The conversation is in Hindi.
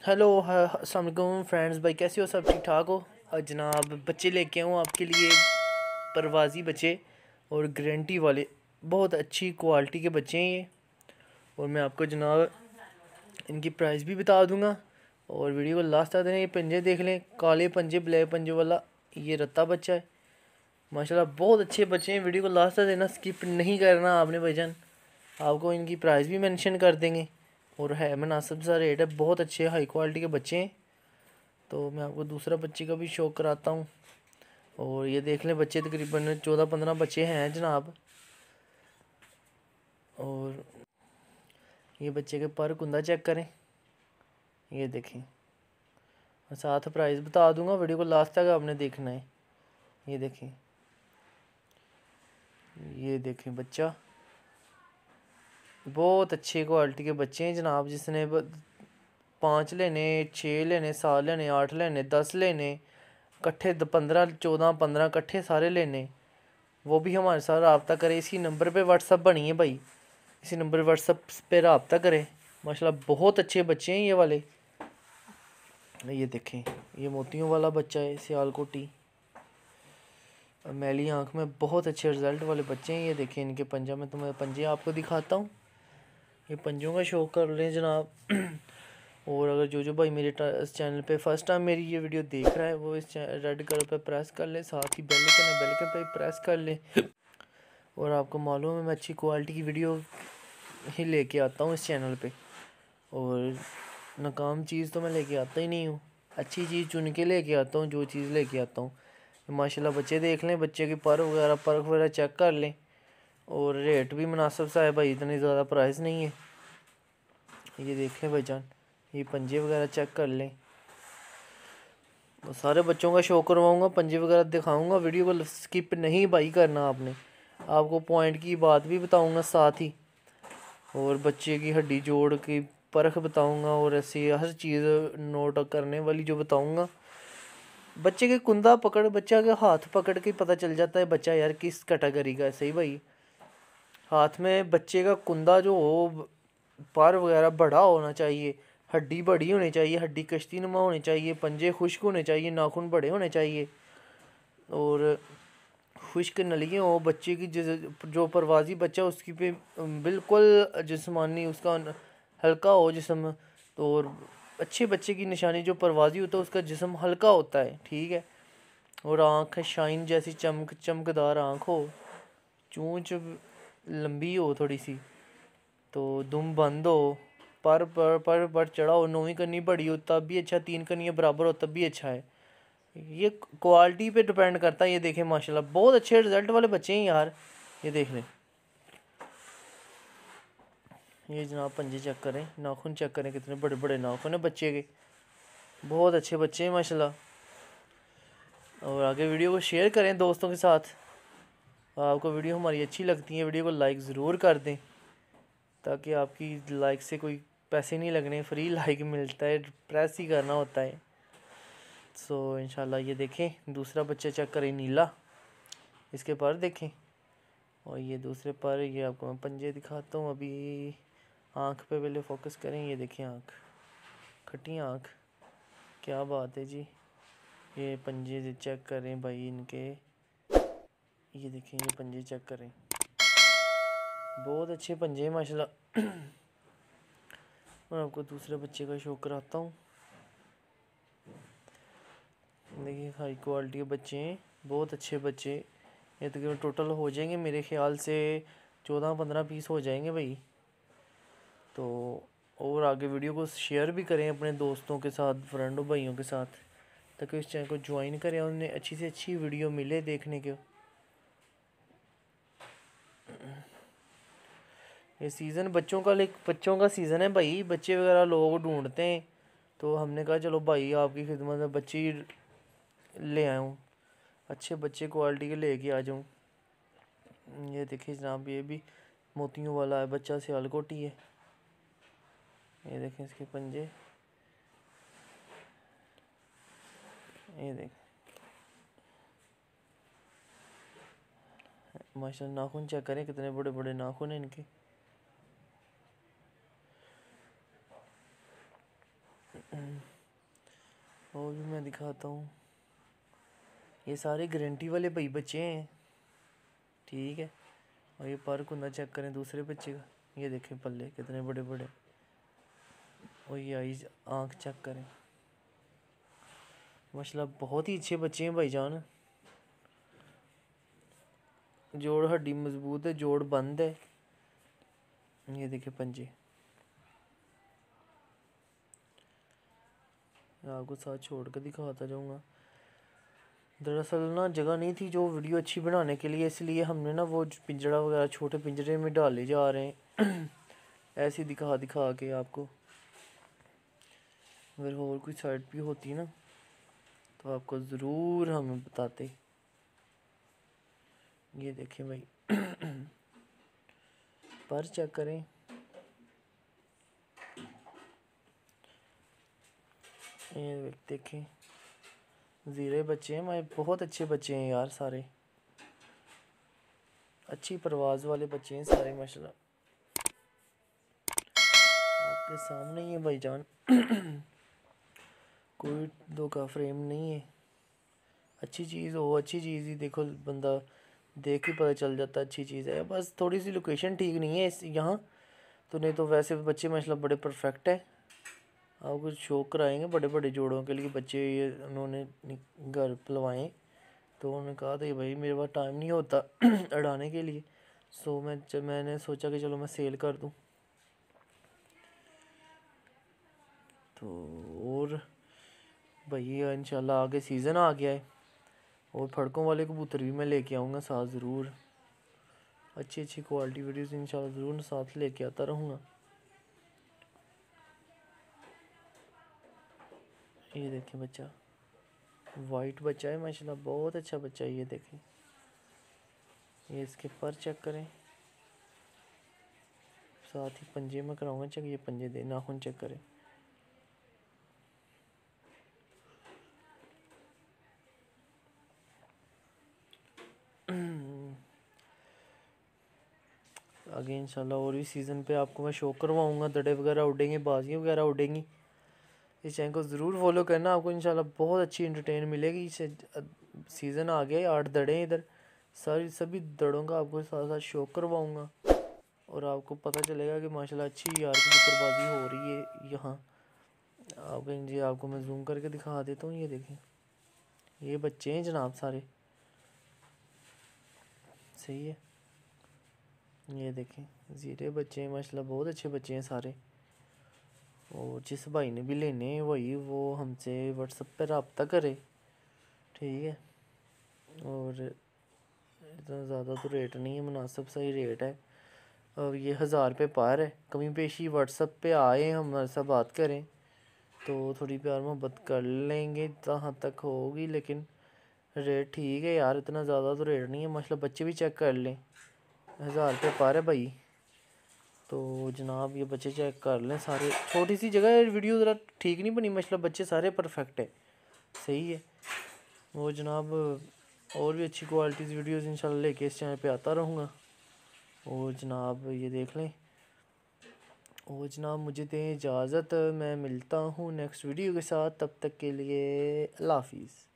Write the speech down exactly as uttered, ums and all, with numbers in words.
हेलो अस्सलाम वालेकुम फ्रेंड्स, भाई कैसे हो? सब ठीक ठाक हो? और जनाब बच्चे लेके आऊँ आपके लिए, परवाज़ी बच्चे और गारंटी वाले, बहुत अच्छी क्वालिटी के बच्चे हैं ये। और मैं आपको जनाब इनकी प्राइस भी बता दूंगा। और वीडियो को लास्ट तक देना। ये पंजे देख लें, काले पंजे ब्लैक पंजे वाला ये रत्ता बच्चा है माशाल्लाह, बहुत अच्छे बच्चे हैं। वीडियो को लास्ट तक देना, स्किप नहीं करना आपने भाईजान। आपको इनकी प्राइस भी मेंशन कर देंगे और है मुनासिब सा रेट है, बहुत अच्छे हाई क्वालिटी के बच्चे हैं। तो मैं आपको दूसरा बच्चे का भी शो कराता हूँ। और ये देख लें, बच्चे तकरीबन चौदह पंद्रह बच्चे हैं जनाब। और ये बच्चे के पर कुंदा चेक करें, ये देखें। साथ प्राइस बता दूंगा, वीडियो को लास्ट तक आपने देखना है। ये देखें, ये देखें बच्चा, बहुत अच्छी क्वालिटी के बच्चे हैं जनाब। जिसने पाँच लेने, छः लेने, सात लेने, आठ लेने, दस लेने, कट्ठे पंद्रह चौदह पंद्रह कट्ठे सारे लेने, वो भी हमारे साथ रब्ता करे। इसी नंबर पे व्हाट्सअप बनी है भाई, इसी नंबर पर व्हाट्सअप पे रब्ता करें। माशाल्लाह बहुत अच्छे बच्चे हैं ये वाले। ये देखें, ये मोतियों वाला बच्चा है, सियालकोटी मैली आँख में, बहुत अच्छे रिज़ल्ट वाले बच्चे हैं। ये देखें इनके पंजा में, तुम्हें पंजे आपको दिखाता हूँ। ये पंजों का शौक कर लें जनाब। और अगर जो जो भाई मेरे इस चैनल पे फर्स्ट टाइम मेरी ये वीडियो देख रहा है, वो इस रेड कलर पे प्रेस कर ले, साथ ही बेल आइकन है, बेल आइकन पे प्रेस कर ले। और आपको मालूम है मैं अच्छी क्वालिटी की वीडियो ही लेके आता हूँ इस चैनल पे। और नाकाम चीज़ तो मैं लेके आता ही नहीं हूँ, अच्छी चीज़ चुन के लेके आता हूँ। जो चीज़ लेके आता हूँ माशाल्लाह, बच्चे देख लें, बच्चे की पर वगैरह परख वगैरह चेक कर लें। और रेट भी मुनासिब सा है भाई, इतनी ज़्यादा प्राइस नहीं है। ये देख लें भाईजान, ये पंजे वगैरह चेक कर लें। तो सारे बच्चों का शो करवाऊँगा, पंजे वगैरह दिखाऊँगा। वीडियो को स्किप नहीं भाई करना आपने, आपको पॉइंट की बात भी बताऊँगा साथ ही। और बच्चे की हड्डी जोड़ की परख बताऊँगा, और ऐसी हर चीज़ नोट करने वाली जो बताऊँगा। बच्चे के कुंदा पकड़, बच्चा के हाथ पकड़ के पता चल जाता है बच्चा यार किस कैटेगरी का है। सही भाई, हाथ में बच्चे का कुंदा जो हो, पर वगैरह बड़ा होना चाहिए, हड्डी बड़ी होनी चाहिए, हड्डी कश्ती नुमा होनी चाहिए, पंजे खुश्क होने चाहिए, नाखून बड़े होने चाहिए, और खुश्क नलियाँ हो बच्चे की। जो परवाज़ी बच्चा उसकी पे बिल्कुल जिस्मानी उसका हल्का हो जिस्म। तो और अच्छे बच्चे की निशानी जो परवाज़ी होता है उसका जिस्म हल्का होता है, ठीक है। और आँख शाइन जैसी चमक चमकदार आँख हो, चूँच लंबी हो थोड़ी सी, तो दुम बंद हो, पर पर पर पर चढ़ा हो, नौवीं कन्नी बड़ी हो तब भी अच्छा, तीन कन्नियाँ बराबर हो तब भी अच्छा है। ये क्वालिटी पे डिपेंड करता है। ये देखें माशाल्लाह बहुत अच्छे रिज़ल्ट वाले बच्चे हैं यार। ये देख लें, ये जनाब पंजे चेक करें, नाखून चेक करें, कितने बड़े बड़े नाखून है बच्चे के, बहुत अच्छे बच्चे हैं माशाल्लाह। और आगे वीडियो को शेयर करें दोस्तों के साथ। आपको वीडियो हमारी अच्छी लगती है, वीडियो को लाइक ज़रूर कर दें, ताकि आपकी लाइक से कोई पैसे नहीं लगने, फ्री लाइक मिलता है, प्रेस ही करना होता है। सो इंशाल्लाह ये देखें, दूसरा बच्चा चेक करें, नीला, इसके पर देखें। और ये दूसरे पर, ये आपको मैं पंजे दिखाता हूँ अभी। आँख पे पहले फोकस करें, ये देखें आँख, खट्टी आँख, क्या बात है जी। ये पंजे चेक करें भाई इनके, ये देखें, ये पंजे चेक करें, बहुत अच्छे पंजे हैं माशाल्लाह। और आपको दूसरे बच्चे का शो कराता हूँ। देखिए हाई क्वालिटी के बच्चे हैं, बहुत अच्छे बच्चे। ये तकरीबन टोटल हो जाएंगे मेरे ख्याल से चौदह पंद्रह पीस हो जाएंगे भाई। तो और आगे वीडियो को शेयर भी करें अपने दोस्तों के साथ, फ्रेंडों भाइयों के साथ, ताकि इस चैनल को ज्वाइन करें और उन्हें अच्छी से अच्छी वीडियो मिले देखने के। ये सीज़न बच्चों का ले बच्चों का सीज़न है भाई, बच्चे वगैरह लोग ढूंढते हैं। तो हमने कहा चलो भाई आपकी खिदमत में बच्चे ले आया हूँ, अच्छे बच्चे क्वालिटी के लेके आ जाऊँ। ये देखिए जनाब, ये भी मोतियों वाला है बच्चा, सियालकोटी है। ये देखें इसके पंजे, ये देख माशाल्लाह, नाखून चेक करें कितने बड़े बड़े नाखून हैं इनके। और भी मैं दिखाता हूँ, ये सारे गारंटी वाले भाई बच्चे हैं, ठीक है। और ये पर कुंदा चेक करें दूसरे बच्चे का, ये देखें पल्ले कितने बड़े बड़े, और ये आईज आँख चेक करें, माशाल्लाह बहुत ही अच्छे बच्चे हैं भाईजान। जोड़ हड्डी मजबूत है, जोड़ बंद है। ये देखिए पंजे, आपको साथ छोड़ कर दिखाता जाऊँगा। दरअसल ना जगह नहीं थी जो वीडियो अच्छी बनाने के लिए, इसलिए हमने ना वो पिंजरा वगैरह छोटे पिंजरे में डाले जा रहे हैं ऐसे दिखा दिखा के आपको। अगर और कोई साइड भी होती ना तो आपको ज़रूर हमें बताते। ये देखें भाई पर चेक करें, ये देखें ज़ीरे बच्चे हैं भाई, बहुत अच्छे बच्चे हैं यार, सारे अच्छी परवाज़ वाले बच्चे हैं सारे माशाल्लाह। आपके सामने ही है भाईजान कोई दो का फ्रेम नहीं है। अच्छी चीज़ हो, अच्छी चीज़ ही देखो, बंदा देख के पता चल जाता है अच्छी चीज़ है। बस थोड़ी सी लोकेशन ठीक नहीं है इस यहाँ तो, नहीं तो वैसे बच्चे माशाल्लाह बड़े परफेक्ट है। आपको शो कराएंगे बड़े बड़े जोड़ों के लिए बच्चे, ये उन्होंने घर पलवाए तो उन्होंने कहा था भाई मेरे पास टाइम नहीं होता अड़ाने के लिए, सो मैं मैंने सोचा कि चलो मैं सेल कर दूँ। तो और भैया इंशाल्लाह आगे सीज़न आ गया है, और फड़कों वाले कबूतर भी मैं लेके आऊँगा साथ ज़रूर। अच्छी अच्छी क्वालिटी वीडियोस इंशाल्लाह ज़रूर साथ लेके आता रहूँगा। ये देखें बच्चा, वाइट बच्चा है माशाल्लाह, बहुत अच्छा बच्चा है। ये देखें, ये इसके पर चेक करें, साथ ही पंजे में कराऊंगा चेक। ये पंजे दे नाखून चेक करें, आगे इंशाल्लाह और भी सीज़न पे आपको मैं शो करवाऊँगा। दड़े वगैरह उड़ेंगे, बाजियाँ वगैरह उड़ेंगी। इस चैनल को ज़रूर फॉलो करना, आपको इंशाल्लाह बहुत अच्छी एंटरटेन मिलेगी। सीज़न आ गया, आठ दड़े हैं इधर, सारी सभी दड़ों का आपको साथ साथ शो करवाऊँगा, और आपको पता चलेगा कि माशाल्लाह अच्छी यार कबूतरबाजी हो रही है यहाँ। आपको जी आपको मैं जूम करके दिखा देता हूँ। ये देखें, ये बच्चे हैं जनाब सारे, सही है। ये देखें ज़ीरे बच्चे हैं माशाल्लाह, बहुत अच्छे बच्चे हैं सारे। और जिस भाई ने भी लेने वही वो हमसे व्हाट्सएप पर रब्ता करे, ठीक है। और इतना ज़्यादा तो रेट नहीं है, मुनासिब सही रेट है। और ये हज़ार रुपये पार है। कमी पेशी व्हाट्सएप पे आए हमारे साथ बात करें तो थोड़ी प्यार मोहब्बत कर लेंगे जहाँ तक होगी, लेकिन रेट ठीक है यार, इतना ज़्यादा तो रेट नहीं है। माशाल्लाह बच्चे भी चेक कर लें, हज़ार रुपये पार है भाई। तो जनाब ये बच्चे चेक कर लें सारे। छोटी सी जगह है, वीडियो ज़रा ठीक नहीं बनी, माशाल्लाह बच्चे सारे परफेक्ट है, सही है। वो जनाब और भी अच्छी क्वालिटीज़ वीडियोज़ इंशाल्लाह लेके इस चैनल पे आता रहूँगा। और जनाब ये देख लें। और जनाब मुझे दें इजाज़त, मैं मिलता हूँ नेक्स्ट वीडियो के साथ, तब तक के लिए अल्लाह हाफिज़।